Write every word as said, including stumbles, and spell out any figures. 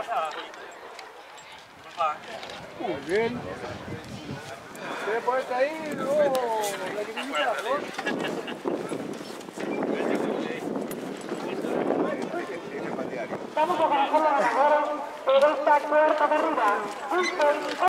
pasada. Muy bien. ¿Quieres ponerte ahí? No, la que me invita, ¿no? Estamos a conocer la ganadora de esta cuarta carrera.